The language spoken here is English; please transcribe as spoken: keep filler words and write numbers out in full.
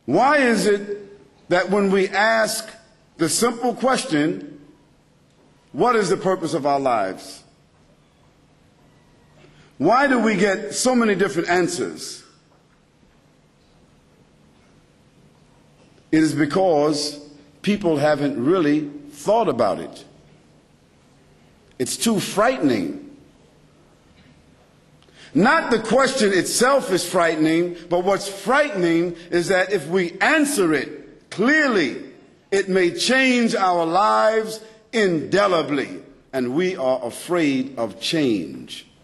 Why is it that when we ask the simple question, what is the purpose of our lives? Why do we get so many different answers? It is because people haven't really thought about it. It's too frightening. Not the question itself is frightening, but what's frightening is that if we answer it clearly, it may change our lives indelibly, and we are afraid of change.